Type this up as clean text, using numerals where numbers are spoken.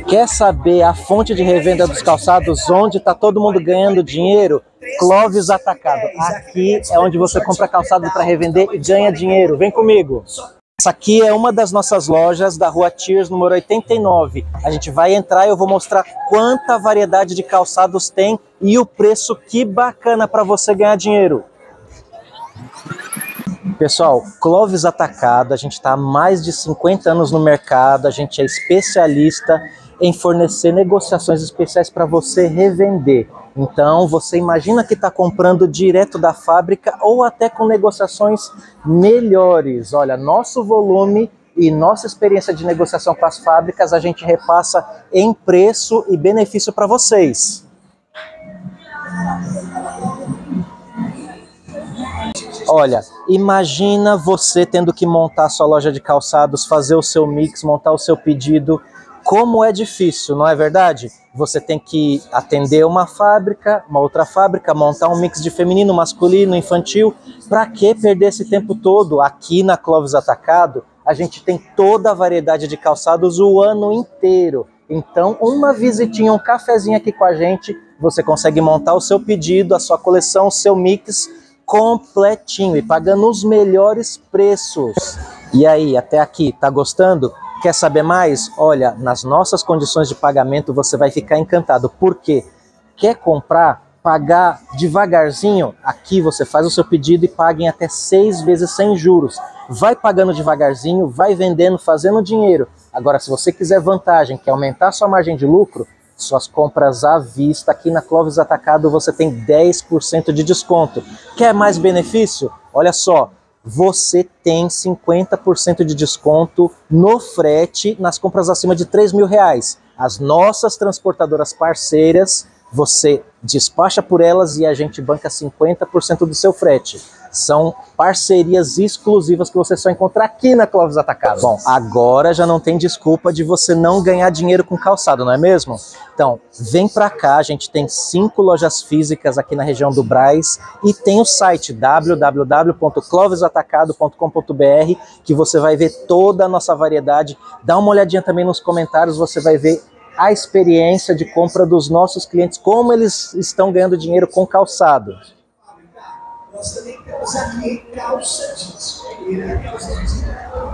Quer saber a fonte de revenda dos calçados, onde está todo mundo ganhando dinheiro? Clóvis Atacado. Aqui é onde você compra calçado para revender e ganha dinheiro. Vem comigo. Essa aqui é uma das nossas lojas da Rua Thiers, número 89. A gente vai entrar e eu vou mostrar quanta variedade de calçados tem e o preço que bacana para você ganhar dinheiro. Pessoal, Clóvis Atacado, a gente está há mais de 50 anos no mercado, a gente é especialista em fornecer negociações especiais para você revender. Então, você imagina que está comprando direto da fábrica ou até com negociações melhores. Olha, nosso volume e nossa experiência de negociação com as fábricas, a gente repassa em preço e benefício para vocês. Olha, imagina você tendo que montar a sua loja de calçados, fazer o seu mix, montar o seu pedido. Como é difícil, não é verdade? Você tem que atender uma fábrica, uma outra fábrica, montar um mix de feminino, masculino, infantil. Para que perder esse tempo todo? Aqui na Clóvis Atacado, a gente tem toda a variedade de calçados o ano inteiro. Então, uma visitinha, um cafezinho aqui com a gente, você consegue montar o seu pedido, a sua coleção, o seu mix completinho e pagando os melhores preços. E aí, até aqui, tá gostando? Quer saber mais? Olha, nas nossas condições de pagamento você vai ficar encantado. Por quê? Quer comprar, pagar devagarzinho? Aqui você faz o seu pedido e paga em até 6 vezes sem juros. Vai pagando devagarzinho, vai vendendo, fazendo dinheiro. Agora, se você quiser vantagem, quer aumentar sua margem de lucro, suas compras à vista, aqui na Clóvis Atacado você tem 10% de desconto. Quer mais benefício? Olha só, você tem 50% de desconto no frete nas compras acima de R$3.000. As nossas transportadoras parceiras, você despacha por elas e a gente banca 50% do seu frete. São parcerias exclusivas que você só encontra aqui na Clóvis Atacado. Bom, agora já não tem desculpa de você não ganhar dinheiro com calçado, não é mesmo? Então, vem pra cá, a gente tem 5 lojas físicas aqui na região do Brás e tem o site www.clovisatacado.com.br que você vai ver toda a nossa variedade. Dá uma olhadinha também nos comentários, você vai ver a experiência de compra dos nossos clientes, como eles estão ganhando dinheiro com calçado. Nós também temos aqui calça jeans.